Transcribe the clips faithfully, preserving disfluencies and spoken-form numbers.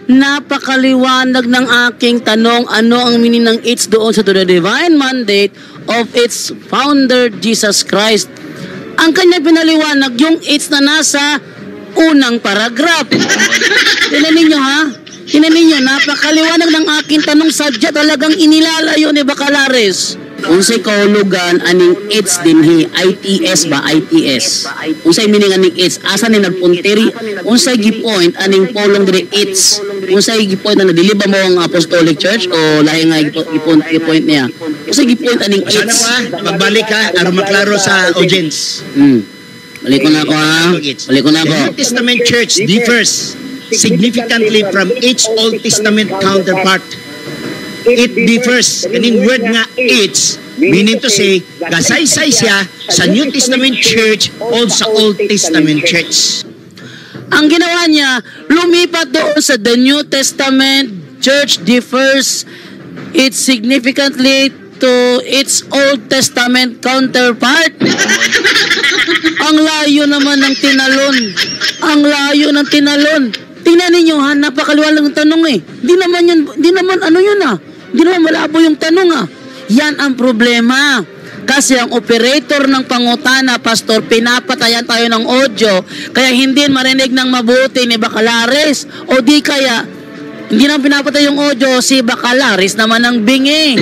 napakaliwanag ng aking tanong, ano ang meaning ng it's doon sa to the divine mandate of its founder, Jesus Christ. Ang kanya pinaliwanag, yung it's na nasa unang paragraph. Tinan ninyo ha? Tinan ninyo, napakaliwanag ng aking tanong, sadya talagang inilalayo ni Bacalares. Unsay kahulugan aning it's dinhi, I T S ba, I T S. Unsay meaning aning it's, asa ni nagpunteri, unsay gipoint aning polong diri it's, unsay gipoint na dili ba mo ang Apostolic Church o lahi nga gipoint gipoint niya. Unsay gipoint aning it's. Pagbalik ka aron maklaro sa audience. Hmm. Balik ko na ako ha. Balik ko na ako. The New Testament Church differs significantly from each Old Testament counterpart. It differs. Kaning word nga it's, meaning to say, kasaysay siya sa New Testament Church o sa Old Testament Church. Ang ginawa niya, lumipat doon sa the New Testament Church differs it significantly to its Old Testament counterpart. Ang layo naman ng tinalon. Ang layo ng tinalon. Tingnan ninyo ha, napakaliwanag ng tanong eh. Di naman yun, di naman ano yun ah. Di naman malabo yung tanong ah. Yan ang problema. Kasi ang operator ng pangutana, Pastor, pinapatayan tayo ng audio. Kaya hindi marinig ng mabuti ni Bacalares. O di kaya, hindi nang pinapatay yung audio, si Bacalares naman ang bingi.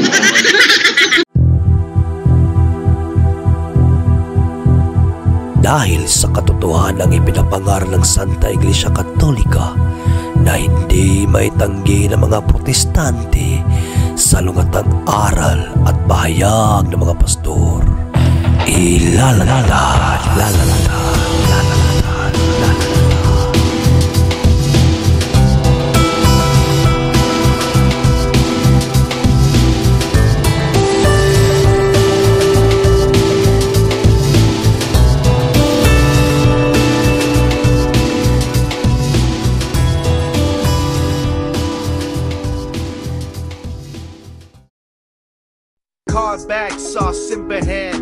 Dahil sa katotohanan ng ipinapangaral ng Santa Iglesia Katolika na hindi maitanggi ng mga protestante sa lungatang aral at bahayag ng mga pastor. Ilalala, lalala, lalala, lalala. Bag sauce simbahan.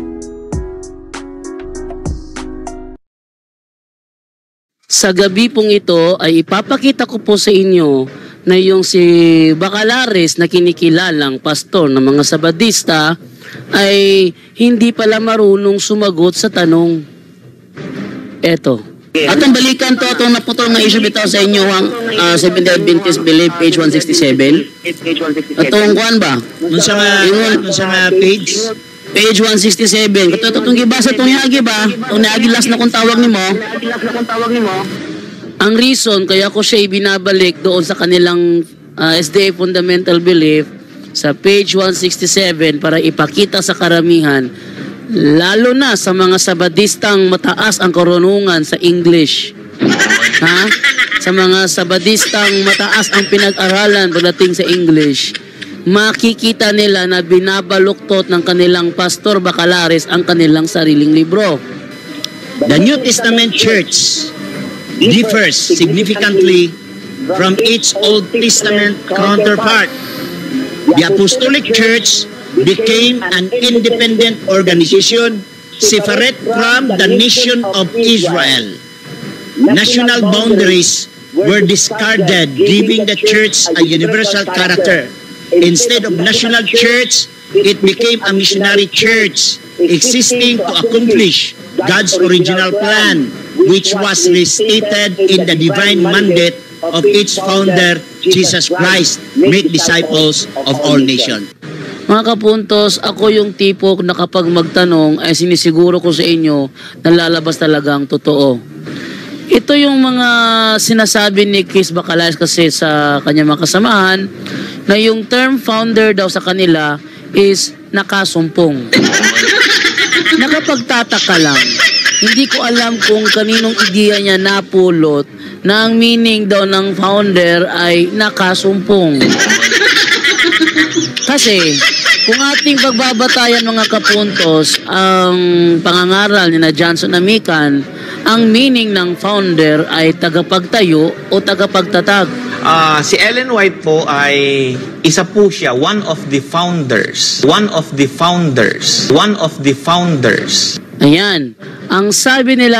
Sa gabi pong ito ay ipapakita ko po sa inyo na yung si Bacalares na kinikilalang pastor ng mga Sabadista ay hindi pala marunong sumagot sa tanong. Eto. Atong balikan to, atong naputol nga issue bitaw sa inyo ang uh, Seventh-day Adventist Belief, page one sixty-seven. Atong kuan ba? Unsa nga, unsa nga page? Page one sixty-seven. Kato atong gibasa itong yagi ba? Itong yagi last na kung tawag nimo. Ang reason kaya ko siya ibinabalik doon sa kanilang uh, S D A Fundamental Belief sa page one sixty-seven para ipakita sa karamihan, lalo na sa mga Sabadistang mataas ang karunungan sa English. Ha? Sa mga Sabadistang mataas ang pinag-aralan pagdating sa English, makikita nila na binabaluktot ng kanilang Pastor Bacalares ang kanilang sariling libro. The New Testament Church differs significantly from its Old Testament counterpart. The Apostolic Church became an independent organization separate from the nation of Israel. National boundaries were discarded, giving the church a universal character. Instead of national church, it became a missionary church existing to accomplish God's original plan, which was restated in the divine mandate of its founder, Jesus Christ, make disciples of all nations. Mga kapuntos, ako yung tipo na kapag magtanong ay sinisiguro ko sa inyo na lalabas talagang totoo. Ito yung mga sinasabi ni Keith Bacalares kasi sa kanyang mga kasamahan na yung term founder daw sa kanila is nakasumpong. Nakapagtataka lang. Hindi ko alam kung kaninong ideya niya napulot na ang meaning daw ng founder ay nakasumpong. Kasi kung ating pagbabatayan mga kapuntos ang pangangaral ni na Johnson Amican, ang meaning ng founder ay tagapagtayo o tagapagtatag. Uh, si Ellen White po ay isa po siya, one of the founders. One of the founders. One of the founders. Ayan. Ang sabi nila,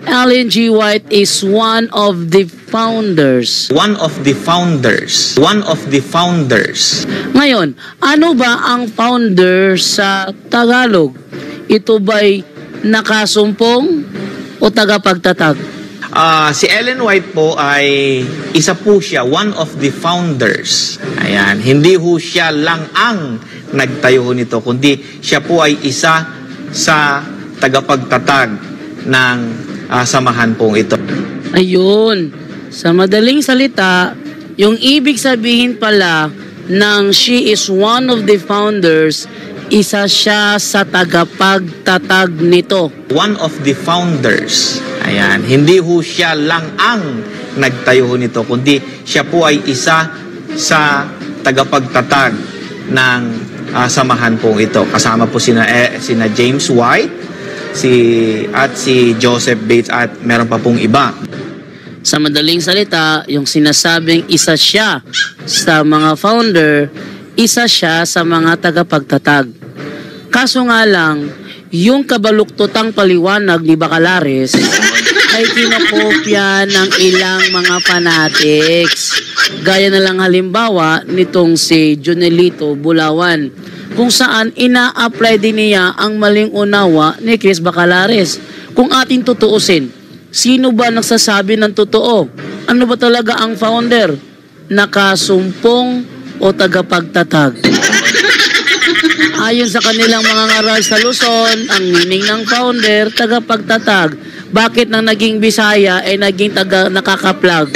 Ellen G. White is one of the founders. One of the founders. One of the founders. Ngayon, ano ba ang founder sa Tagalog? Ito ba'y nakasumpong o tagapagtatag? Ah, si Ellen White po ay isa po siya, one of the founders. Ayan, hindi ho siya lang ang nagtayo nito, kundi siya po ay isa sa tagapagtatag ng uh, samahan pong ito. Ayun, sa madaling salita, yung ibig sabihin pala ng she is one of the founders, isa siya sa tagapagtatag nito. One of the founders. Ayan, hindi ho siya lang ang nagtayo nito, kundi siya po ay isa sa tagapagtatag ng uh, samahan pong ito. Kasama po sina, eh, sina James White, si at si Joseph Bates at meron pa pong iba. Sa madaling salita, yung sinasabing isa siya sa mga founder, isa siya sa mga tagapagtatag. Kaso nga lang, yung kabaluktotang paliwanag ni Bacalares ay kinokopya ng ilang mga fanatics. Gaya na lang halimbawa nitong si Junelito Bulawan, kung saan ina-apply din niya ang maling unawa ni Chris Bacalares. Kung ating tutuusin, sino ba nagsasabi ng totoo? Ano ba talaga ang founder? Nakasumpong o tagapagtatag? Ayon sa kanilang mga ngaral sa Luzon, ang meaning ng founder, tagapagtatag. Bakit nang naging Bisaya ay naging taga nakakaplag?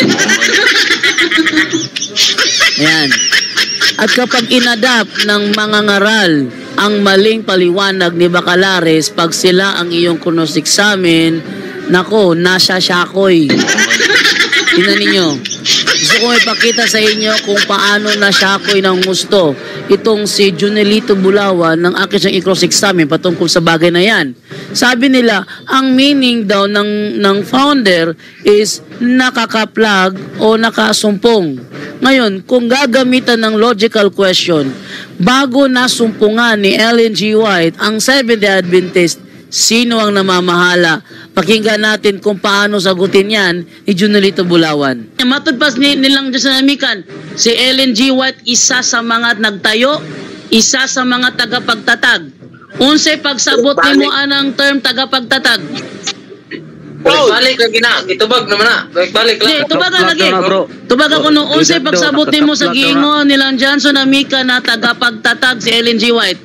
Ayan. At kapag inadapt ng mga ngaral ang maling paliwanag ni Bacalares, pag sila ang iyong kunosiksamin, nako, nasa syakoy. Tingnan ninyo. Gusto ko ipakita sa inyo kung paano nasyakoy ng gusto itong si Junelito Bulawan ng akin siyang i-cross-examine patungkol sa bagay na yan. Sabi nila, ang meaning daw ng, ng founder is nakakaplag o nakasumpong. Ngayon, kung gagamitan ng logical question, bago nasumpungan ni Ellen G. White ang Seventh-day Adventist, sino ang namamahala? Pakinggan natin kung paano sagutin yan ni Junelito Bulawan. Matod pas ni, nilang Diyos na namikan, si Ellen G. White isa sa mga nagtayo, isa sa mga tagapagtatag. Unsay pagsabot ni mo anang term tagapagtatag? Balik ka gina, itubag naman na. Balik lang. Di, tubag lagi. Tubag ako nung unsay pagsabot ni mo sa giingon nilang Johnson Amica na tagapagtatag si Ellen G. White.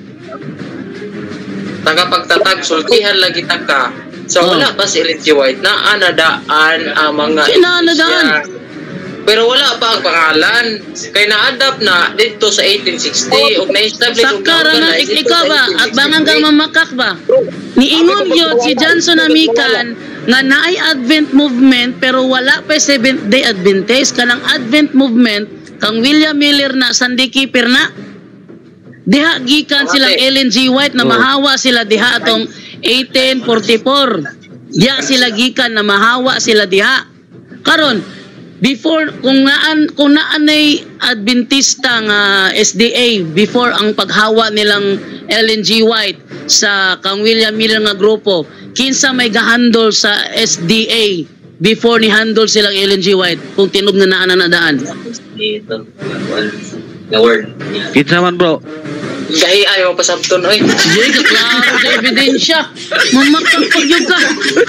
Tagapagtatag, sultihan lagi taka. So Oh. wala pa si Ellen G. White na anadaan ang mga Sino anadaan? Indonesia. Pero wala pa ang pangalan. Kaya na-adapt na dito sa eighteen sixty o na-establish Sakara na ikaw ba at bangang kang mamakak ba? Niingon yun si Johnson Amican nga naay Advent movement pero wala pa Seventh-day Adventist. Kanang Advent movement kang William Miller na Sunday keeper na. Diha gikan silang Ellen G. White na mahawa sila diha atong eighteen forty-four. Diha sila gikan na mahawa sila diha. Karon before kung naan kung naan ay Adventista nga S D A before ang paghawa nilang Ellen G. White sa kang William Miller nga grupo, kinsa may gahandol sa S D A before ni handle silang Ellen G. White kung tinog na naan na daan. The word. Kita naman bro. Gahi ayaw pasabton oy. Sige, kaklaro sa ebidensya. Mamakang pagyog ka.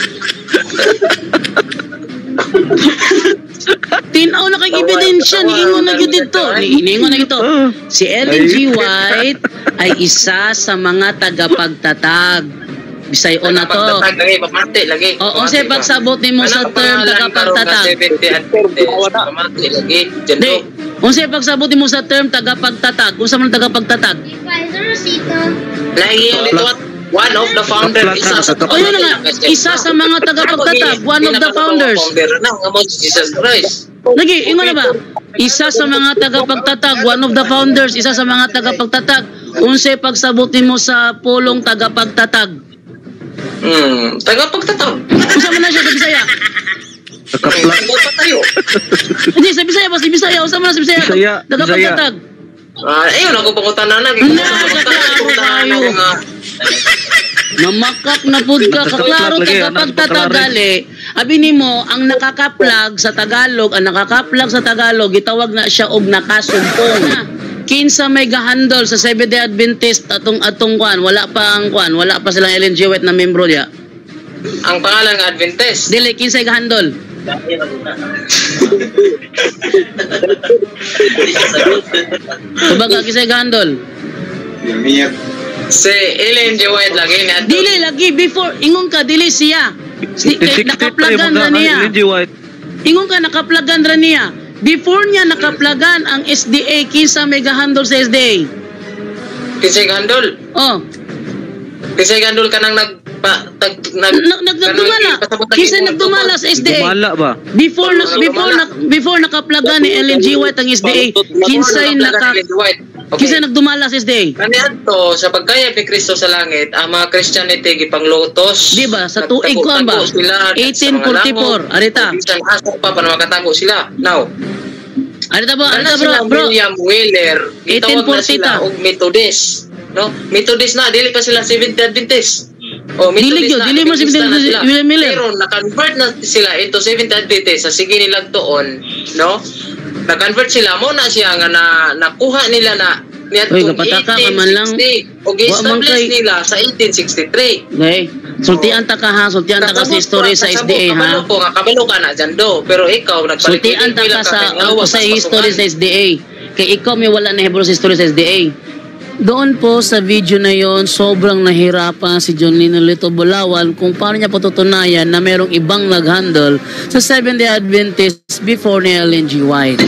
Tinaw na kay ebidensya. Niingon na yun dito. Niingon na ito. Si Ellen G. White ay isa sa mga tagapagtatag. Bisay o na to. Tagapagtatag lagi, pamati lagi. Oo, kasi pagsabot ni mo sa term tagapagtatag. Pamati lagi. Di, kung siya pagsabot mo sa term tagapagtatag, kung sa mga tagapagtatag. Lagi yung dito at one of the founders. Isa sa O yun na nga, isa sa mga tagapagtatag, one of the founders. Founder na, nga mo si Jesus Christ. Lagi, ingon na ba? Isa sa mga tagapagtatag, one of the founders, isa sa mga tagapagtatag. Kung siya pagsabot mo sa pulong tagapagtatag. Hmm, tagapagtatag. Kung saan mo na siya sa Bisaya? Tagapagtatag pa tayo. Hindi, sa Bisaya ba? Sa Bisaya, kung saan mo na sa Bisaya? Bisaya, Tagapagtatag. Ah, ayun ako pangutan na lagi. Nakaklaro kayo. Mamakak na pud ka kaklaro kapag tatagali. Abi nimo ang nakakaplag sa Tagalog, ang nakakaplag sa Tagalog gitawag na siya og nakasumpong. Kinsa may gahandol sa Seventh-day Adventist atong atong kwan, wala pa ang kwan, wala pa silang Ellen G. White na membro diya. Ang pangalan ng Adventist. Dili kinsa gahandol? Kumbaga kinsa gahandol? Si Ellen G. White lagi na. Dili lagi before ingon ka dili siya. Si, nakaplagan ra niya. Ingon ka nakaplagan ra niya. Before niya nakaplagan ang S D A, kinsa may gahandol sa S D A? Kinsa gahandol? Oh. Kinsa gahandol ka nang nag pa, tag, nag nagdumala. Kinsa nagdumala sa S D A? Dumala ba? Before na, before na, before nakaplagan ni Ellen G. White ang S D A, kinsa naka kinsa nagdumala sa S D A? Kaniadto sa pagkayag ni Kristo sa langit, ang mga Christianity gipanglutos. Di ba? Sa tuig ko ba? eighteen forty-four. Arita. Bisan asok pa para makatago sila. Now, arita bro, arita bro, bro. William Wheeler, itawag na sila og Methodist. No? Methodist na, dili pa sila Seventh-day Adventist. Oh, dili yo, dili mo si William Miller. Pero na-convert na sila into Seventh-day Adventist sa sige nilang tuon, no? Na-convert sila mo na siya nga na nakuha nila na niadtong eighteen sixty o gi-establish nila sa eighteen sixty-three. Okay. Sultian ta ka ha, sultian ta ka sa history sa S D A ha. Kabalo ko nga kabalo ka na dyan do, pero ikaw nagpalit. Sultian ta ka sa sa history sa S D A. Kay ikaw may wala na hebro sa history sa S D A. Doon po sa video na yon, sobrang nahirapan si John Lito Bulawan kung paano niya patutunayan na merong ibang nag-handle sa Seventh-day Adventist before ni Ellen G. White.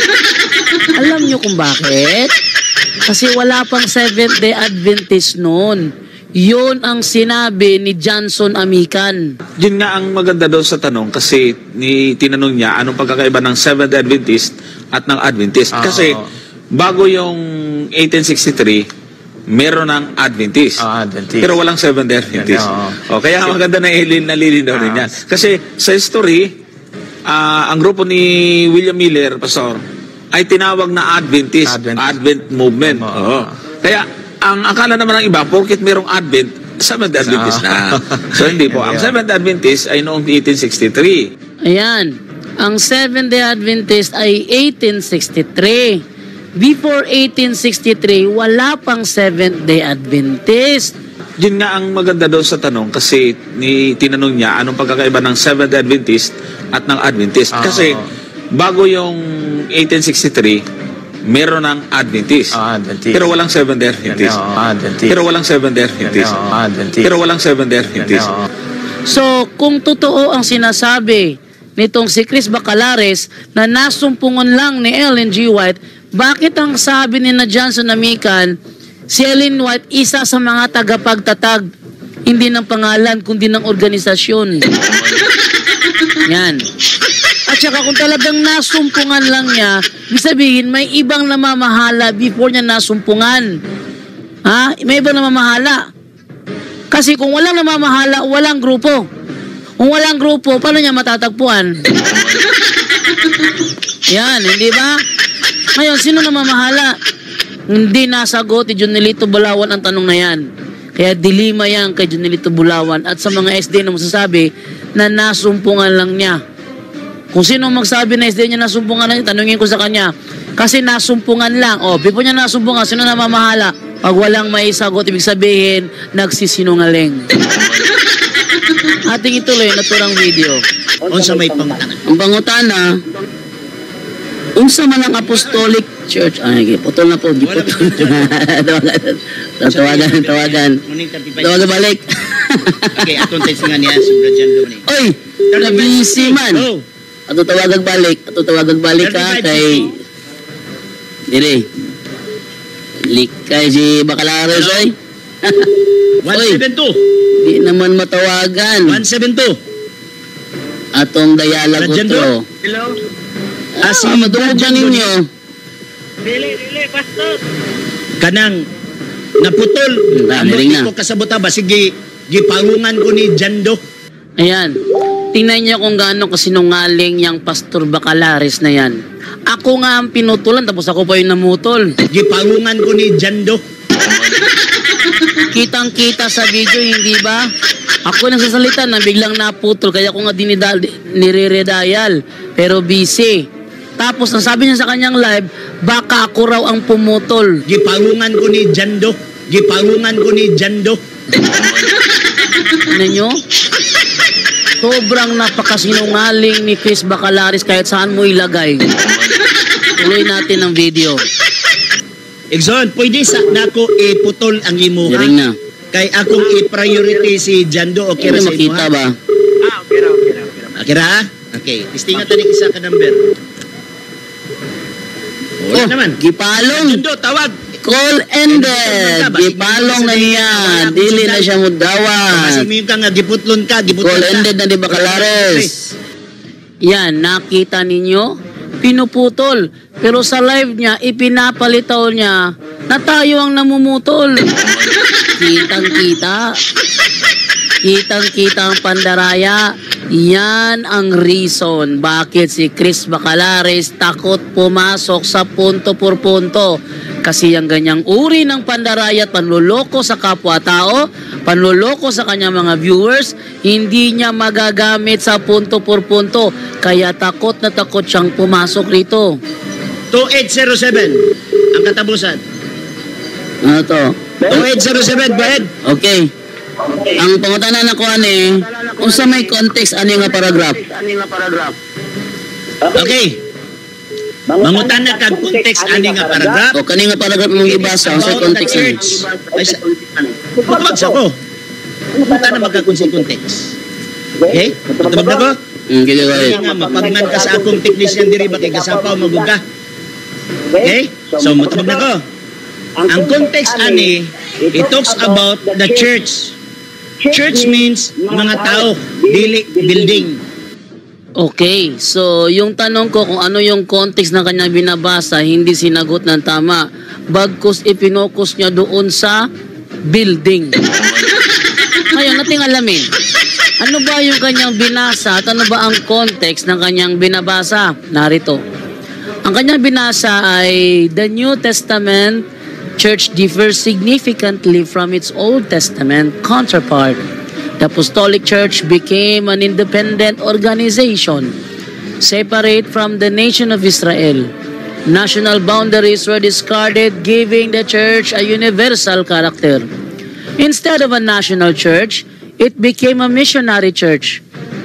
Alam niyo kung bakit? Kasi wala pang Seventh-day Adventist noon. Yun ang sinabi ni Johnson Amican. Yun nga ang maganda daw sa tanong kasi ni tinanong niya anong pagkakaiba ng Seventh-day Adventist at ng Adventist. Oh. Kasi bago yung eighteen sixty-three, meron ng Adventist. Oh, Adventist. Pero walang Seventh-day Adventist. Oh. O, kaya maganda na ilin, nalilinaw rin yan. Kasi sa history, uh, ang grupo ni William Miller, Pastor, ay tinawag na Adventist, Adventist. Advent Movement. Oh. Oo. Kaya, ang akala naman ng iba, porkit merong Advent, Seventh-day Adventist na. So, hindi po. Ang Seventh-day Adventist ay noong eighteen sixty-three. Ayan. Ang Seventh-day Adventist ay eighteen sixty-three. Before eighteen sixty-three, wala pang Seventh-day Adventist. Yun nga ang maganda daw sa tanong kasi ni tinanong niya anong pagkakaiba ng Seventh-day Adventist at ng Adventist. Oh. Kasi bago yung eighteen sixty-three, meron ng Adventist. Oh, Adventist. Pero walang Seventh-day Adventist. Oh, Adventist. Pero walang Seventh-day Adventist. Oh, Adventist. Pero walang Seventh-day Adventist. Oh. So, kung totoo ang sinasabi nitong si Chris Bacalares na nasumpungan lang ni Ellen G. White, bakit ang sabi ni na Johnson Amican, si Ellen White isa sa mga tagapagtatag, hindi ng pangalan, kundi ng organisasyon. Yan. At saka kung talagang nasumpungan lang niya, ibig sabihin may ibang namamahala before niya nasumpungan. Ha? May ibang namamahala. Kasi kung walang namamahala, walang grupo. Kung walang grupo, paano niya matatagpuan? Yan, hindi ba? Ngayon, sino namamahala? Hindi nasagot ni Jonelito Bulawan ang tanong na yan. Kaya dilima yan kay Jonelito Bulawan at sa mga S D na masasabi na nasumpungan lang niya. Kung sino magsabi na S D niya nasumpungan lang, tanungin ko sa kanya. Kasi nasumpungan lang. O, before niya nasumpungan, sino namamahala? Pag walang may sagot, ibig sabihin, nagsisinungaling. Ating ituloy na turang video. Unsa may pangutana? Ang pangutana, unsa man ang Apostolic Church, ay, putol na po, giputol. tawagan, tawagan, tawagan. Tawagan balik. Okay, atong tesingan niya, sobra dyan doon eh. Oy, nabisi man. Ato tawagan balik, ato tawagan balik ha, kay... Dire. Likay si Bacalares, oy. one seven two. Di naman matawagan. one seven two. Atong Dayala Gutro. Hello? Ah, si madungan ninyo. Dili, dili, pastor. Kanang naputol. Hmm, Amo dali na. ko kasabot ba sige gipangungan ko ni Jando. Ayan. Tingnan niyo kung gaano kasinungaling yung Pastor Bacalares na yan. Ako nga ang pinutulan tapos ako pa yung namutol. Gipangungan ko ni Jando. Kitang-kita sa video, hindi ba? Ako nagsasalita na biglang naputol, kaya ko nga dinidal, nire-redial, pero busy. Tapos, nasabi niya sa kanyang live, baka ako raw ang pumutol. Gipangungan ko ni Jando. Gipangungan ko ni Jando. Ano nyo? Sobrang napakasinungaling ni Chris Bacalaris kahit saan mo ilagay. Tuloy natin ang video. Exxon, pwede sa nako iputol ang imuha. Diring na. Kay akong i-priority si Jando. Okay ra sa makita imuha? ba? Ah, okay ra, okay ra, okay ra. Okay ra? Okay. Tistingan tayo isa ka number. Wala Oh, naman. gipalong. Jando, tawag. Call ended. Gipalong na niya. Dili na siya mudawat. Kasi ka nga, giputlon ka, giputlon Call ka. ended na di Bacalaris. Yan, nakita ninyo? Pinuputol. Pero sa live niya, ipinapalitaw niya na tayo ang namumutol. Kitang-kita. Kitang-kita ang pandaraya. Yan ang reason bakit si Chris Bacalaris takot pumasok sa punto por punto. Kasi ang ganyang uri ng pandaraya at panluloko sa kapwa-tao, panluloko sa kanyang mga viewers, hindi niya magagamit sa punto por punto. Kaya takot na takot siyang pumasok rito. two eight zero seven ang katapusan. Ano to? two eight zero seven, go ahead. Okay. Ang pangutanan na ko ani, kung sa may context, ano nga paragraph? Okay. Mangutan na kag context ani nga paragraph. O kani nga paragraph mong ibasa, ang sa About context the ani. church. Ay, sa- Magmag sa ko. Mangutan na magkakun sa context. Okay? Matabag na ko? Mm, gili ko Kaya nga, mapagman ka sa akong technician diri ba kay kasapaw maguga. Okay? So, matabag na ko. Ang context ani, it talks about the church. Church means mga tao, dili building. Okay, so yung tanong ko kung ano yung context ng kanyang binabasa, hindi sinagot ng tama. Bagkus ipinokus niya doon sa building. Ngayon, nating alamin. Ano ba yung kanyang binasa at ano ba ang context ng kanyang binabasa? Narito. Ang kanyang binasa ay the New Testament church differs significantly from its Old Testament counterpart. The Apostolic Church became an independent organization, separate from the nation of Israel. National boundaries were discarded, giving the church a universal character. Instead of a national church, it became a missionary church,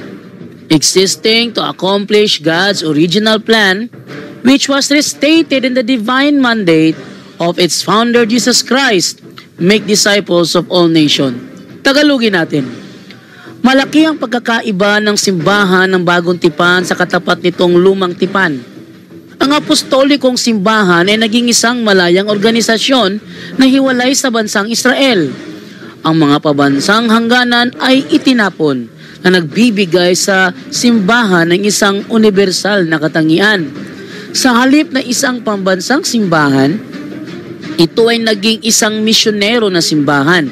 existing to accomplish God's original plan, which was restated in the divine mandate of its founder, Jesus Christ, make disciples of all nations. Tagalogin natin. Malaki ang pagkakaiba ng simbahan ng bagong tipan sa katapat nitong lumang tipan. Ang apostolikong simbahan ay naging isang malayang organisasyon na hiwalay sa bansang Israel. Ang mga pabansang hangganan ay itinapon na nagbibigay sa simbahan ng isang universal na katangian. Sa halip na isang pambansang simbahan, ito ay naging isang misyonero na simbahan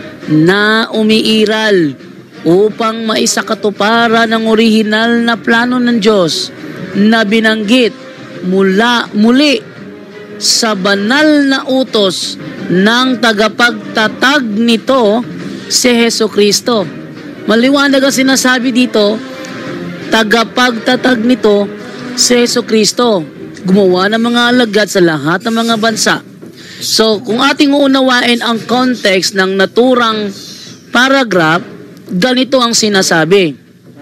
na umiiral upang maisakatuparan ng orihinal na plano ng Diyos na binanggit mula muli sa banal na utos ng tagapagtatag nito si Hesus Kristo. Maliwanag ang sinasabi dito, tagapagtatag nito si Hesus Kristo, gumawa ng mga alagad sa lahat ng mga bansa. So, kung ating uunawain ang context ng naturang paragraph, ganito ang sinasabi.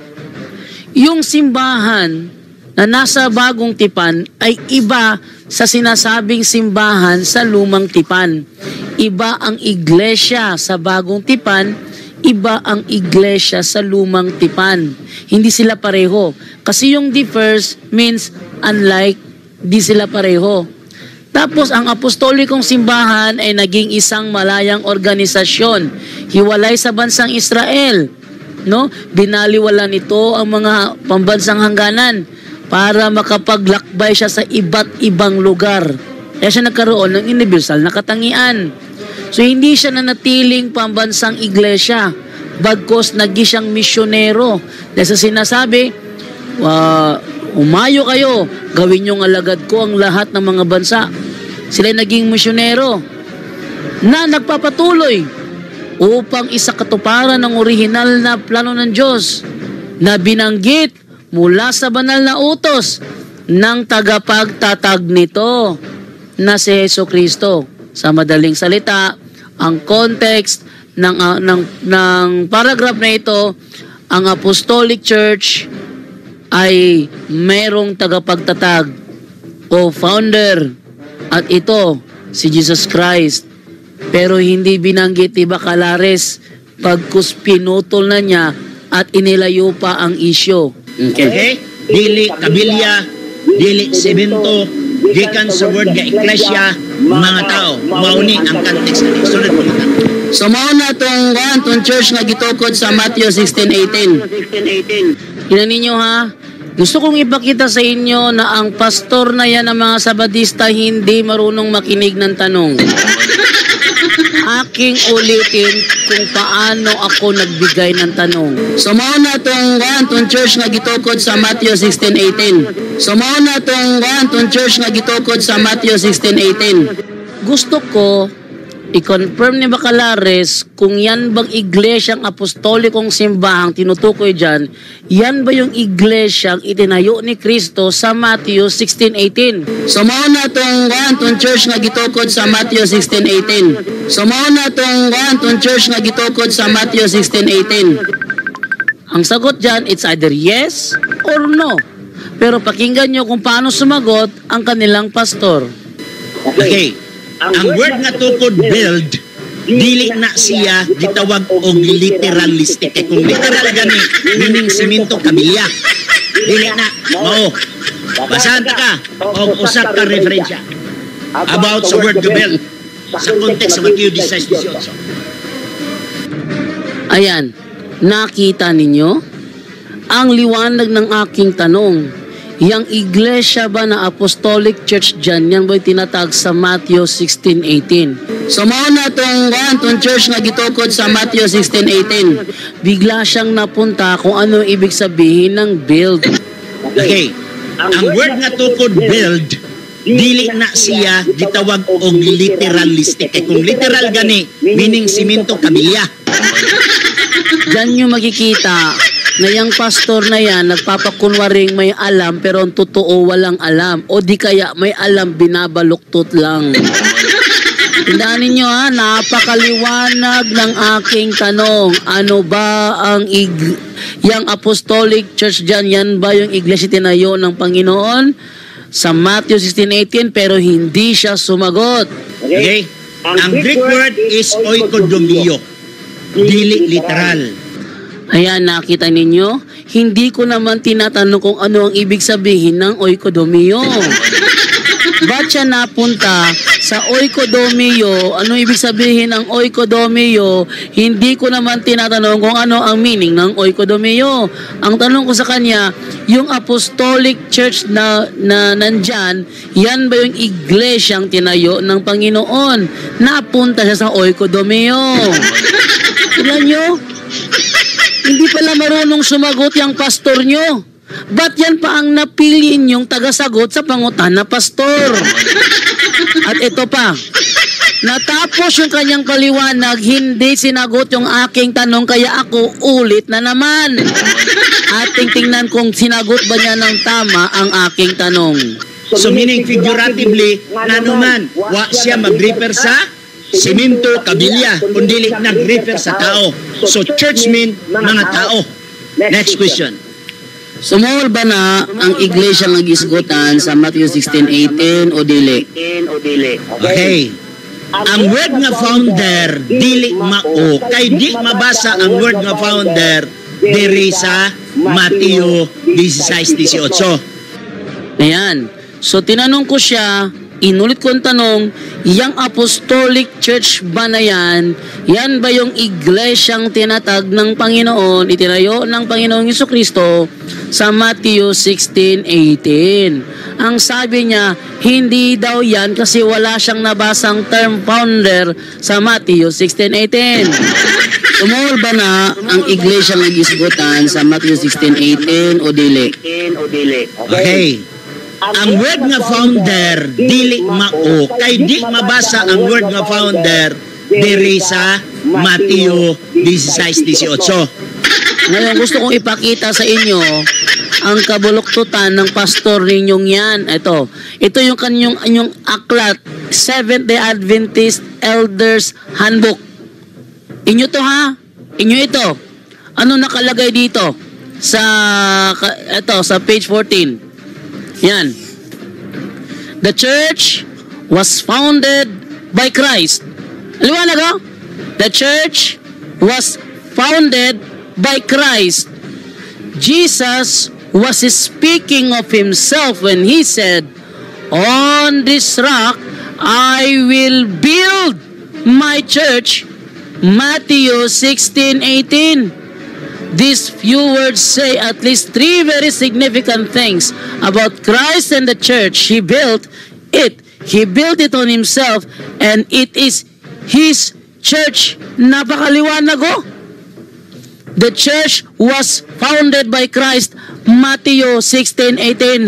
Yung simbahan na nasa bagong tipan ay iba sa sinasabing simbahan sa lumang tipan. Iba ang iglesia sa bagong tipan, iba ang iglesia sa lumang tipan. Hindi sila pareho. Kasi yung differs means unlike, di sila pareho. Tapos ang apostolikong simbahan ay naging isang malayang organisasyon, hiwalay sa bansang Israel, no? Binaliwala nito ang mga pambansang hangganan para makapaglakbay siya sa iba't ibang lugar. Kaya siya nagkaroon ng universal na katangian. So hindi siya nanatiling pambansang iglesia, bagkos naging siyang misyonero. Dahil sa sinasabi, uh, umayo kayo, gawin niyong alagad ko ang lahat ng mga bansa. Sila naging misyonero. na nagpapatuloy upang isa katuparan ng orihinal na plano ng Diyos na binanggit mula sa banal na utos ng tagapagtatag nito na si Jesucristo. Sa madaling salita, ang context ng, uh, ng, ng paragraph na ito, ang Apostolic Church ay merong tagapagtatag o founder, at ito si Jesus Christ. Pero hindi binanggit ni Bacalares pagkus pinutol na niya at inilayo pa ang isyo. Okay? Okay? Dili kabilya, dili semento, gikan sa word nga iglesia, mga tao. Mauni ang context na sunod mo na. So mao na tong one tong church nga gitukod sa Matthew sixteen eighteen. Tingnan ninyo ha. Gusto kong ipakita sa inyo na ang pastor na yan ng mga Sabadista hindi marunong makinig ng tanong. Aking ulitin kung paano ako nagbigay ng tanong. So mao na tong one tong church nga gitukod sa Matthew sixteen eighteen. So mao na tong one tong church nga gitukod sa Matthew sixteen eighteen. Gusto ko i-confirm ni Bacalares kung yan bang iglesyang apostolikong simbahang tinutukoy dyan, yan ba yung iglesyang itinayo ni Kristo sa Matthew sixteen eighteen. So mao na tong one tong church nga gitukod sa Matthew sixteen eighteen. So mao na tong one tong church nga gitukod sa Matthew sixteen eighteen. Ang sagot dyan, it's either yes or no. Pero pakinggan nyo kung paano sumagot ang kanilang pastor. Okay. Ang word nga tukod build, dili na siya gitawag og literalistic. Kaya kung literal gani, meaning simento kabilya. Dili na, mao. Basahan ta ka, o usak ka referensya about sa word to build sa context sa Matthew sixteen eighteen. Ayan, nakita ninyo? Ang liwanag ng aking tanong. Yang iglesia ba na Apostolic Church dyan, yan ba'y tinatag sa Matthew sixteen eighteen? So mao na tong one tong church nga gitukod sa Matthew sixteen eighteen. Bigla siyang napunta kung ano ibig sabihin ng build. Okay, ang word nga tukod build, dili na siya gitawag og literalistic. Kaya kung literal gani, meaning simento kabilya. Diyan nyo makikita na yung pastor na yan, nagpapakunwaring may alam pero ang totoo walang alam. O di kaya may alam, binabaluktot lang. Tandaan ninyo ha, napakaliwanag ng aking tanong. Ano ba ang ig yung Apostolic Church dyan? Yan ba yung iglesia tinayo ng Panginoon? Sa Matthew sixteen eighteen, pero hindi siya sumagot. Okay? Ang Greek word is oikodomio. Dili literal. Ayan, nakita ninyo? Hindi ko naman tinatanong kung ano ang ibig sabihin ng oikodomio. Ba't siya napunta sa oikodomio? Ano ibig sabihin ng oikodomio? Hindi ko naman tinatanong kung ano ang meaning ng oikodomio. Ang tanong ko sa kanya, yung Apostolic Church na, na nandyan, yan ba yung iglesyang tinayo ng Panginoon? Napunta siya sa oikodomio. Tignan nyo? Hindi pala marunong sumagot yung pastor nyo. Ba't yan pa ang napili yung tagasagot sa pangutan na pastor? At ito pa, natapos yung kanyang paliwanag, hindi sinagot yung aking tanong, kaya ako ulit na naman. At tingnan kung sinagot ba niya ng tama ang aking tanong. So meaning figuratively, nanuman, wa siya mag-refer sa simento, kabilya, kundi nag-refer sa tao. So church mean mga tao. Next question. Sumol ba na ang iglesia mag-isgutan sa Matthew sixteen eighteen o dili? Okay. Ang word nga founder, dili mao. Kay di mabasa ang word nga founder diri sa Matthew sixteen eighteen. Ayan. So tinanong ko siya, inulit ko ang tanong, yung Apostolic Church ba na yan, yan ba yung iglesyang tinatag ng Panginoon, itinayo ng Panginoong Jesucristo sa Matthew sixteen eighteen? Ang sabi niya, hindi daw yan kasi wala siyang nabasang term founder sa Matthew sixteen eighteen. Sumol ba na ang iglesyang nag-isgutan sa Matthew sixteen eighteen o dili? Okay. Ang word nga founder, dili mao. Kay di mabasa ang word nga founder diri sa Mateo sixteen eighteen. Ngayon, gusto kong ipakita sa inyo ang kabuluktutan ng pastor ninyong yan. Ito. Ito yung kanyang, kanyang aklat, Seventh-day Adventist Elders Handbook. Inyo to ha? Inyo ito. Ano nakalagay dito? Sa, ito, sa page fourteen. Yan. The church was founded by Christ. Liwanag ho? The church was founded by Christ. Jesus was speaking of himself when he said, "On this rock I will build my church." Matthew sixteen eighteen. These few words say at least three very significant things about Christ and the church. He built it. He built it on himself, and it is his church. Napakaliwanag oh. The church was founded by Christ, Matthew sixteen eighteen.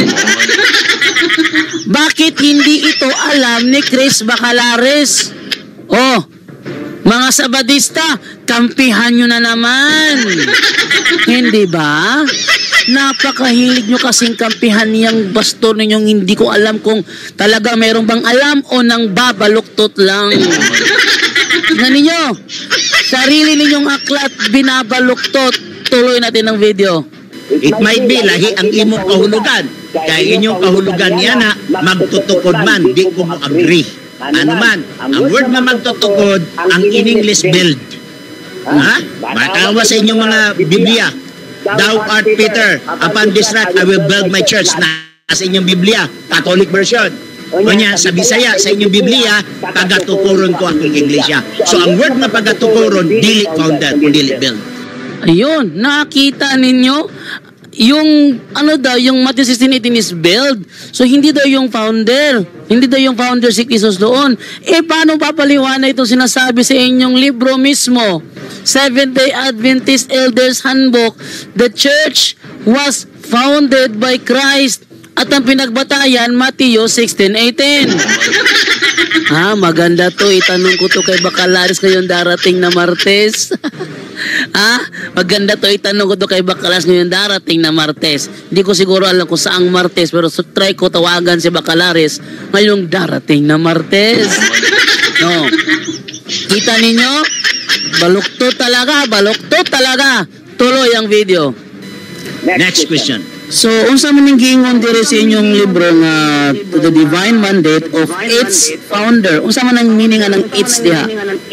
Bakit hindi ito alam ni Chris Bacalares? Oh, mga Sabadista, kampihan nyo na naman. Hindi ba? Napakahilig nyo kasing kampihan niyang bastor ninyong hindi ko alam kung talaga mayroon bang alam o nang babaluktot lang. Tingnan ninyo, sarili ninyong aklat binabaluktot. Tuloy natin ang video. It might be lahi ang imong kahulugan. Kaya inyong kahulugan niya na magtutukod man, di ko mo agree. Ano man, ang word na magtutukod, ang in English build. Ha? Matawa sa inyong mga Biblia. Thou art Peter, upon this rock I will build my church. Na sa inyong Biblia, Catholic version. Kanya sa Bisaya, sa inyong Biblia, pagatukuron ko akong Iglesia. So ang word na pagatukuron, dili founded, dili build. Ayun, nakita ninyo yung ano daw, yung Matthew sixteen eighteen is build. So hindi daw yung founder. Hindi daw yung founder si Jesus doon. Eh paano papaliwanag itong sinasabi sa inyong libro mismo? Seventh-day Adventist Elders Handbook. The church was founded by Christ. At ang pinagbatayan, Matthew sixteen eighteen. Ha, maganda to. Itanong ko to kay Bacalares ngayong darating na Martes. Ha? Maganda to. Itanong ko to kay Bacalares ngayong darating na Martes. Hindi ko siguro alam kung saang Martes, pero so try ko tawagan si Bacalares ngayong darating na Martes. No. Kita ninyo? Baluktot talaga. Baluktot talaga. Tuloy ang video. Next question. So, unsa man ning giingon diri sa inyong libro nga to the divine mandate of its founder? Unsa man ang meaning ng its diha?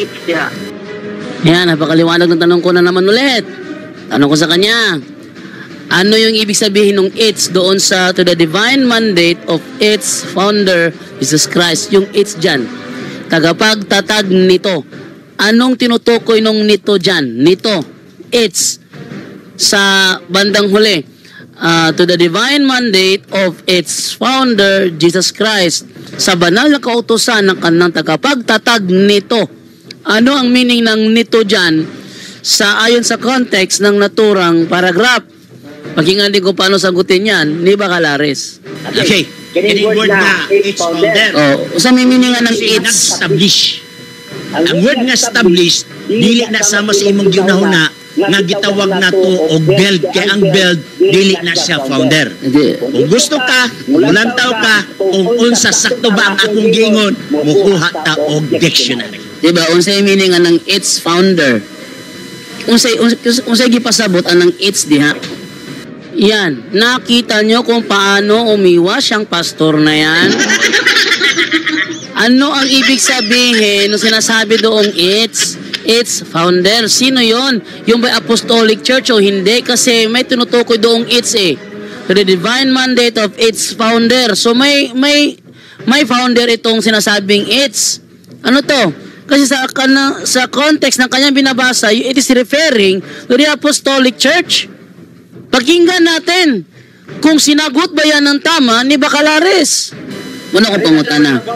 Yan, napakaliwanag ng tanong ko na naman ulit. Tanong ko sa kanya, ano yung ibig sabihin ng its doon sa to the divine mandate of its founder, Jesus Christ? Yung its dyan. Tagapagtatag nito. Anong tinutukoy nung nito dyan? Nito. Its. Sa bandang huli. Uh, to the divine mandate of its founder, Jesus Christ, sa banal na kautusan ng kanang tagapagtatag nito. Ano ang meaning ng nito dyan sa ayon sa context ng naturang paragraph? Pakinggan din ko paano sagutin yan ni Bacalares. Okay, kining word na its founder. Oh, sa may meaning nga ng its? Establish. Ang word nga establish, dili na sama sa imong ginahuna nga gitawag na to og build, kay ang build dili na siya founder. Kung gusto ka, kung lantaw ka, kung unsa sakto ba ang akong giingon, mukuha ta og dictionary. Diba, unsay meaning nga ng its founder? Unsay unsay gipasabot ang its diha? Yan, nakita nyo kung paano umiwas siyang pastor na yan? Ano ang ibig sabihin nung sinasabi doong its? Its founder. Sino yon? Yung by Apostolic Church o hindi? Kasi may tinutukoy doong its eh. To the divine mandate of its founder. So may may may founder itong sinasabing its. Ano to? Kasi sa kana, sa context ng kanyang binabasa, it is referring to the Apostolic Church. Pakinggan natin kung sinagot ba yan ng tama ni Bacalares. Wala ko pangutana.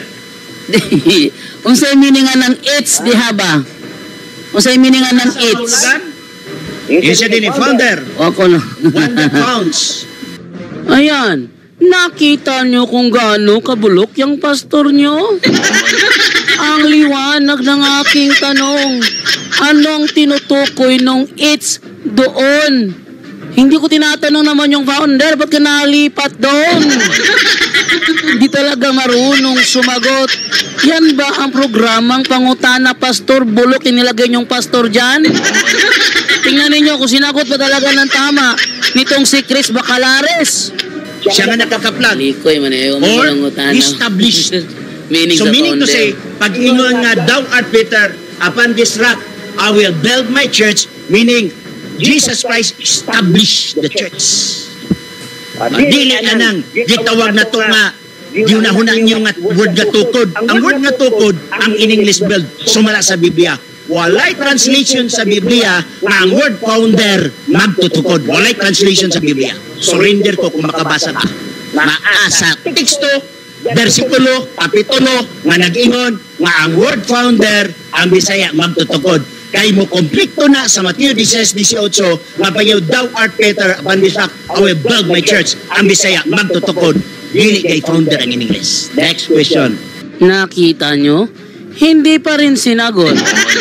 Unsay meaning nga ng its diha ba? Unsay meaning nga ng its? Isa din ni founder. Ako na. One that founds. Ayan. Nakita nyo kung gaano kabulok yung pastor nyo? Ang liwanag ng aking tanong, anong tinutukoy nung it's doon? Hindi ko tinatanong naman yung founder, ba't ka nalipat doon? Hindi talaga marunong sumagot. Yan ba ang programang pangutana, Pastor? Bulok, inilagay niyong pastor dyan? Tingnan ninyo kung sinagot pa talaga ng tama nitong si Chris Bacalares. Siya nga nakakaplag. Likoy, man eh, Or established. Meaning so meaning to say, pag ingon nga, thou art Peter, upon this rock, I will build my church, meaning, Jesus Christ established the church. Dili na nang gitawag na to nga ginahuna niyo nga word nga tukod. Ang word nga tukod ang in English build sumala sa Biblia. Walay translation sa Biblia nga ang word founder magtutukod. Walay translation sa Biblia. Surrender ko kung makabasa ka. Maasa teksto, bersikulo, kapitulo nga nag-ingon nga ang word founder ang Bisaya magtutukod. Kay mo kompleto na sa Mateo sixteen eighteen, mapayaw, thou art Peter, upon this rock I will build my church. Ang Bisaya magtutukod. Dili kay founder ang in English. Next question. Nakita nyo? Hindi pa rin sinagot.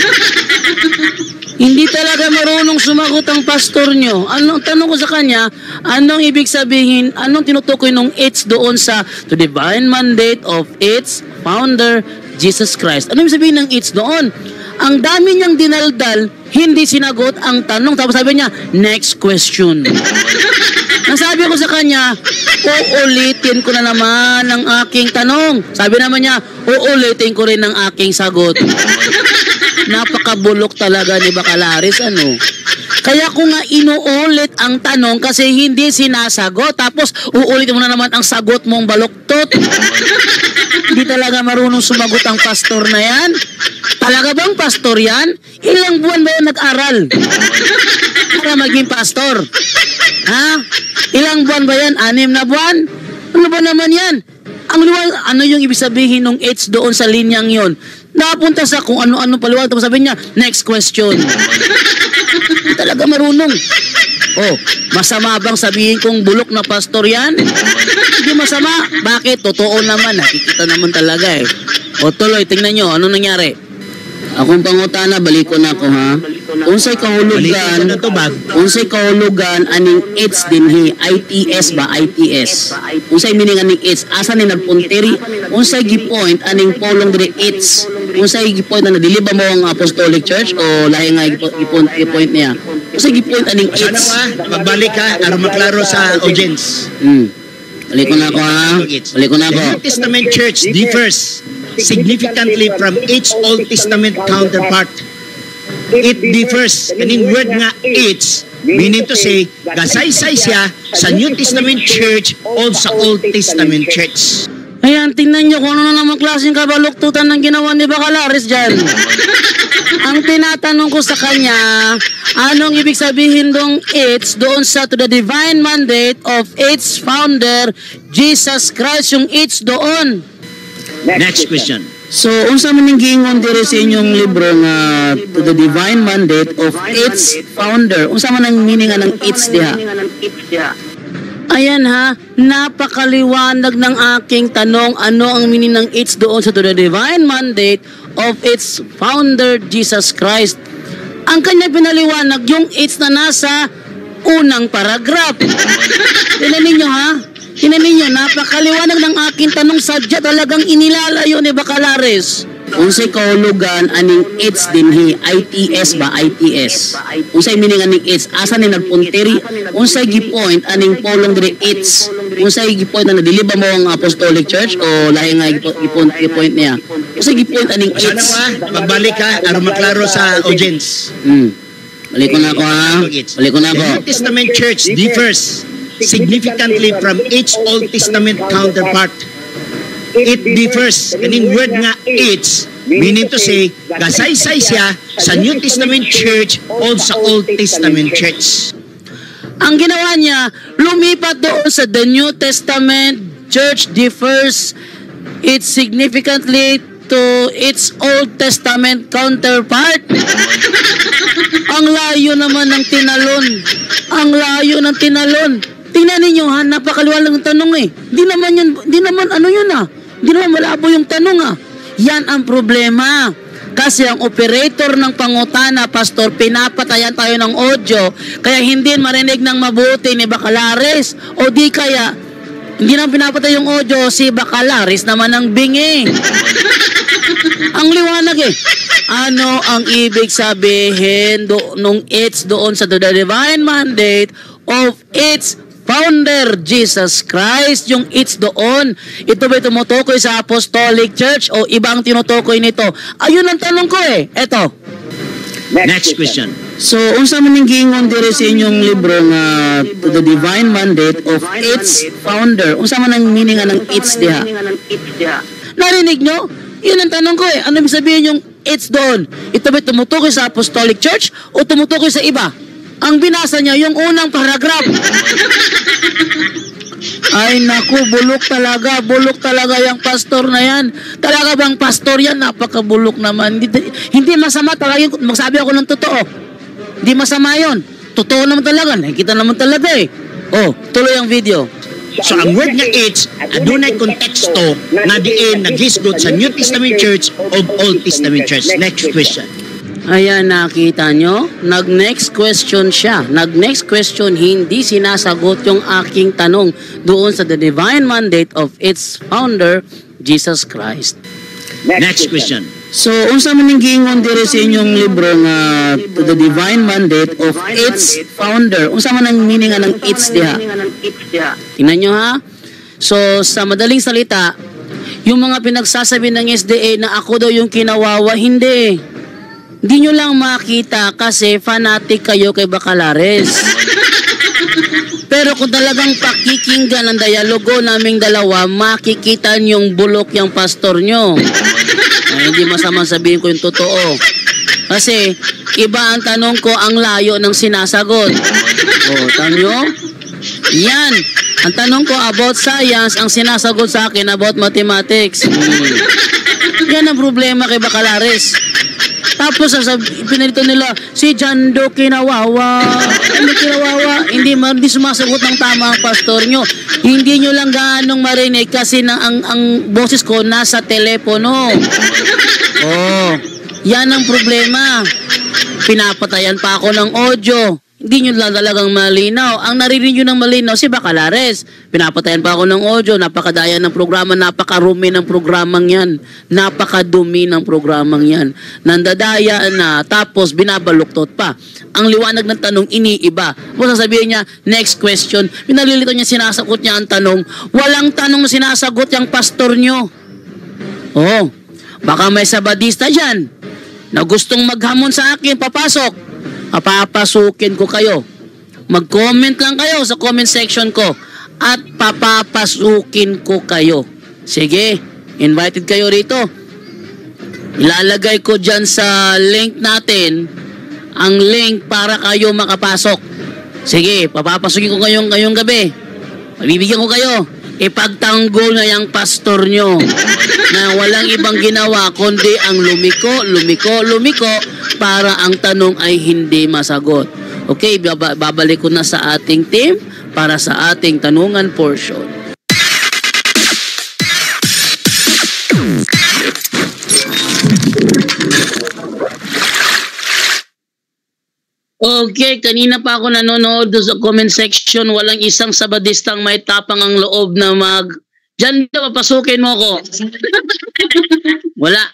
Hindi talaga marunong sumagot ang pastor nyo. Anong tanong ko sa kanya, anong ibig sabihin, anong tinutukoy nung it's doon sa to divine mandate of its founder, Jesus Christ? Ano ibig sabihin ng it's doon? Ang dami niyang dinaldal, hindi sinagot ang tanong. Tapos sabi niya, next question. Nasabi ko sa kanya, uulitin ko na naman ang aking tanong. Sabi naman niya, uulitin ko rin ang aking sagot. Napakabulok talaga ni Bacalares, ano? Kaya ko nga inuulit ang tanong kasi hindi sinasagot. Tapos uulitin mo na naman ang sagot mong baluktot. Hindi talaga marunong sumagot ang pastor na yan. Talaga bang pastor yan? Ilang buwan ba yan nag-aral para maging pastor? Ha? Ilang buwan ba yan? Anim na buwan? Ano ba naman yan? Ang liwan, ano yung ibig sabihin ng H doon sa linyang yon? Napunta sa kung ano-ano paliwanag. Tapos sabi niya, next question. Hindi talaga marunong. Oh, masama bang sabihin kong bulok na pastor yan? Hindi masama. Bakit? Totoo naman. Nakikita naman talaga eh. O tuloy, tingnan nyo. Ano nangyari? Akong pangutana, balik ko na ko ha. Unsay kahulugan, unsay kahulugan aning it's dinhi, I T S ba, I T S. Unsay meaning aning it's, asa ni nagpuntiri, unsay gipoint aning polong diri it's, unsay gipoint na diliba mo ang Apostolic Church o lahi nga gipoint gipoint niya. Unsay gipoint aning it's. Magbalik ka, aron maklaro sa audience. Hmm. Balik ko na ko ha. Balik ko na ko. The New Testament Church differs significantly from each Old Testament counterpart. It differs. Kaning word nga it's, meaning to say, gasaysay siya sa New Testament Church o sa Old Testament Church. Ayan, tingnan nyo kung ano na naman klaseng kabaluktutan ng ginawa ni Bacalares dyan. Ang tinatanong ko sa kanya, anong ibig sabihin dong it's doon sa to the divine mandate of its founder, Jesus Christ, yung it's doon. Next question. So, unsa man ning giingon diri sa inyong libro nga to the divine mandate of its founder? Unsa man ang meaning ng its diha? Ayan ha, napakaliwanag ng aking tanong, ano ang meaning ng its doon sa to the divine mandate of its founder, Jesus Christ. Ang kanya pinaliwanag, yung its na nasa unang paragraph. Tingnan ninyo ha, tingnan ninyo, napakaliwanag ng aking tanong, sadya talagang inilalayo ni Bacalares. Unsay kahulugan aning its dinhi, I T S ba, I T S. Unsay meaning aning its, asa ni nagpuntiri, unsay gipoint aning polong diri its, unsay gipoint na diliba mo ang Apostolic Church o lahi nga gipoint gipoint niya. Unsay gipoint aning its. Magbalik ka, aron maklaro sa audience. Hmm. Balik ko na ako ha. Balik ko na ako. The New Testament Church differs significantly from each Old Testament counterpart. It differs. Kaning word nga it's, meaning to say, gasaysay siya sa New Testament Church o sa Old Testament Church. Ang ginawa niya, lumipat doon sa the New Testament Church differs it significantly to its Old Testament counterpart. Ang layo naman ng tinalon. Ang layo ng tinalon. Tingnan ninyo ha, napakaliwanag ng tanong eh. Di naman yun, di naman ano yun ah. Di naman malabo yung tanong ah. Yan ang problema. Kasi ang operator ng pangutana, Pastor, pinapatayan tayo ng audio, kaya hindi marinig ng mabuti ni Bacalares. O di kaya, hindi nang pinapatay yung audio, si Bacalares naman ang bingi. Ang liwanag eh. Ano ang ibig sabihin do, nung it's doon sa the divine mandate of its founder, Jesus Christ? Yung it's doon, ito ba tumutukoy sa Apostolic Church o ibang tinutukoy nito? Ayun ang tanong ko eh. Eto. Next question. So, unsa man ning giingon diri sa inyong libro nga to the divine mandate of its founder? Unsa man ang meaning nga ng its diha? Narinig nyo? Yun ang tanong ko eh. Ano ibig sabihin yung it's doon? Ito ba tumutukoy sa Apostolic Church o tumutukoy sa iba? Ang binasa niya, yung unang paragraph. Ay naku, bulok talaga. Bulok talaga yung pastor na yan. Talaga bang pastor yan? Napakabulok naman. Hindi, hindi masama talaga. Magsabi ako ng totoo. Hindi masama yun. Totoo naman talaga. Nakikita naman talaga eh. Oh, tuloy ang video. So ang word nga it's, adunay konteksto nga diin naghisgot sa New Testament Church of Old Testament Church. Next question. Ayan, nakita nyo? Nag-next question siya. Nag-next question, hindi sinasagot yung aking tanong doon sa the divine mandate of its founder, Jesus Christ. Next question. So, unsa man ning giingon diri sa inyong libro nga to the divine mandate of its founder? Unsa man ang meaning nga ng its diha? Tingnan nyo ha. So, sa madaling salita, yung mga pinagsasabi ng S D A na ako daw yung kinawawa, hindi. Hindi nyo lang makita kasi fanatic kayo kay Bacalares. Pero kung talagang pakikinggan ang dialogo naming dalawa, makikita nyong bulok yung pastor nyo. Ay, hindi masama sabihin ko yung totoo. Kasi iba ang tanong ko, ang layo ng sinasagot. O, tanyo? Yan. Ang tanong ko about science, ang sinasagot sa akin about mathematics. Hmm. Yan ang problema kay Bacalares. Tapos pinalito nila si Jando kinawawa. Hindi kinawawa, hindi man di sumasagot ng tama ang pastor nyo. Hindi nyo lang gaanong marinig kasi na ang ang boses ko nasa telepono. Oh, yan ang problema. Pinapatayan pa ako ng audio. Hindi nyo lang talagang malinaw. Ang narinig nyo ng malinaw si Bacalares. Pinapatayan pa ako ng audio. Napakadaya ng programa. Napakarumi ng programang yan. Napakadumi ng programang yan. Nandadaya na. Tapos binabaluktot pa. Ang liwanag ng tanong iniiba. Kung sasabihin niya, next question. Pinalilito niya, sinasagot niya ang tanong. Walang tanong na sinasagot yung pastor nyo. Oh, baka may sabadista dyan na gustong maghamon sa akin, papasok. Papapasukin ko kayo. Mag-comment lang kayo sa comment section ko at papapasukin ko kayo. Sige, invited kayo rito. Ilalagay ko dyan sa link natin ang link para kayo makapasok. Sige, papapasukin ko kayong ngayong gabi. Mabibigyan ko kayo. Ipagtanggol na yung pastor nyo na walang ibang ginawa kundi ang lumiko, lumiko, lumiko para ang tanong ay hindi masagot. Okay, babalik ko na sa ating team para sa ating tanungan portion. Okay, kanina pa ako nanonood sa comment section, walang isang sabadistang may tapang ang loob na mag... Diyan na, papasukin mo ko. Wala.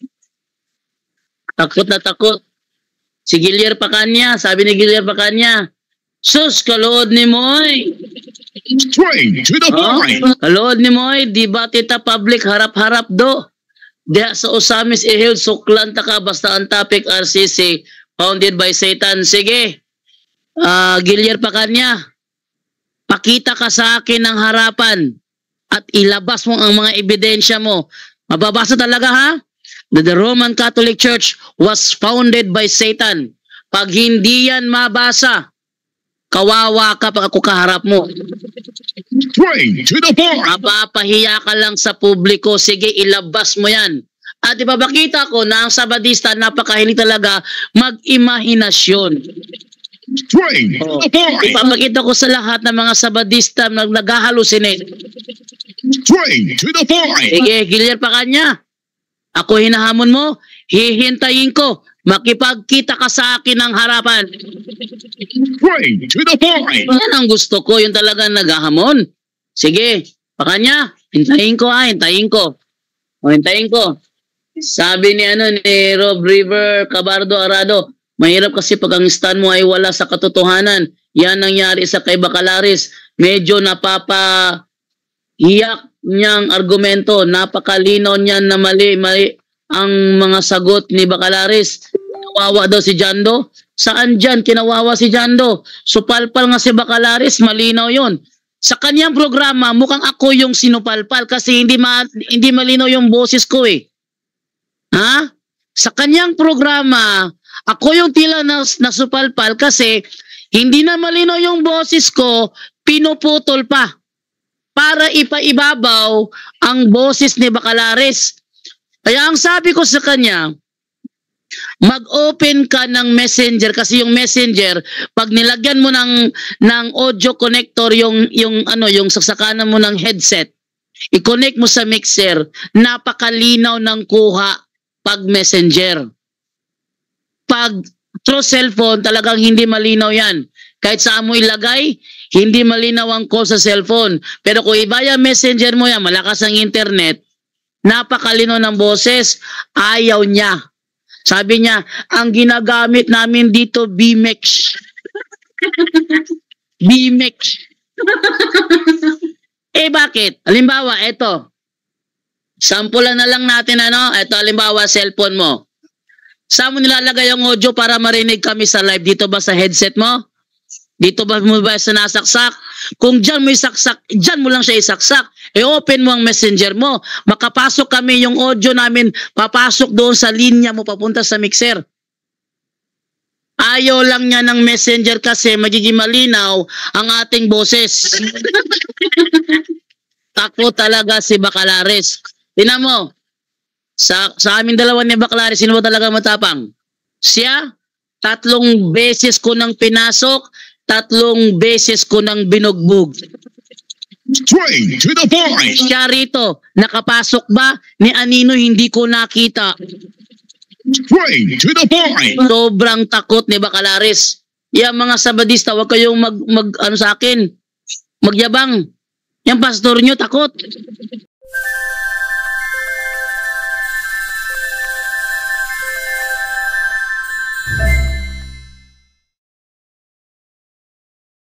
Takot na takot. Si Gilier Pacanya, sabi ni Gilier Pacanya, sus, kalood ni Moy. Straight to the point. Oh, kalood ni Moy, di ba tita public harap-harap do? Diya sa Osamis ihil, suklan ta ka, basta ang topic R C C, founded by Satan. Sige, uh, Gilier Pacanya, pakita ka sa akin ng harapan at ilabas mo ang mga ebidensya mo. Mababasa talaga ha? That the Roman Catholic Church was founded by Satan. Pag hindi yan mabasa, kawawa ka pag ako kaharap mo. Straight to the point. Mapapahiya ka lang sa publiko. Sige, ilabas mo yan. At ipapakita ko na ang sabadista napakahilig talaga mag-imahinasyon. Straight to Oh, the point. ipapakita ko sa lahat ng mga sabadista na nag-halusinate. Straight to the point. Sige, Gilier Pacanya. Ako hinahamon mo, hihintayin ko. Makipagkita ka sa akin ng harapan. Straight to the point. Yan ang gusto ko, yung talagang naghahamon. Sige, pakanya, hintayin ko ha, hintayin ko. O, hintayin ko. Sabi ni ano ni Rob River Cabardo Arado, mahirap kasi pag ang stand mo ay wala sa katotohanan. Yan nangyari sa kay Bacalaris. Medyo napapahiyak niyang argumento. Napakalinaw niyan na mali, mali ang mga sagot ni Bacalaris. Kawawa daw si Jando. Saan dyan? Kinawawa si Jando. Supalpal nga si Bacalaris. Malinaw yon. Sa kanyang programa, mukhang ako yung sinupalpal kasi hindi, ma hindi malinaw yung boses ko eh. Ha? Sa kanyang programa, ako yung tila nas nasupalpal kasi hindi na malinaw yung boses ko, pinuputol pa para ipaibabaw ang boses ni Bacalaris. Kaya ang sabi ko sa kanya, mag-open ka ng messenger kasi yung messenger pag nilagyan mo ng ng audio connector yung yung ano yung saksakanan mo ng headset, i-connect mo sa mixer, napakalinaw ng kuha pag messenger. Pag through cellphone talagang hindi malinaw yan. Kahit saan mo ilagay, hindi malinaw ang call sa cellphone. Pero kung ibaya messenger mo yan, malakas ang internet, napakalinaw ng boses, ayaw niya. Sabi niya, ang ginagamit namin dito, B M X. B M X. Eh bakit? Halimbawa, eto. Sampulan na lang natin ano. Eto, halimbawa, cellphone mo. Saan mo nilalagay ang audio para marinig kami sa live? Dito ba sa headset mo? Dito ba mo ba sa nasaksak? Kung dyan mo isaksak, dyan mo lang siya isaksak. I-open mo ang messenger mo. Makapasok kami yung audio namin, papasok doon sa linya mo papunta sa mixer. Ayaw lang niya ng messenger kasi magiging malinaw ang ating boses. Takot talaga si Bacalaris. Tingnan mo, sa, sa amin dalawa ni Bacalaris, sino ba talaga matapang? Siya, tatlong beses ko nang pinasok, tatlong beses ko nang binugbog. Straight to the point. Siya rito, nakapasok ba ni Anino hindi ko nakita. Straight to the point. Sobrang takot ni Bacalaris. Yung mga Sabadista, wag kayong mag, mag ano sa akin, magyabang. Yung pastor nyo takot.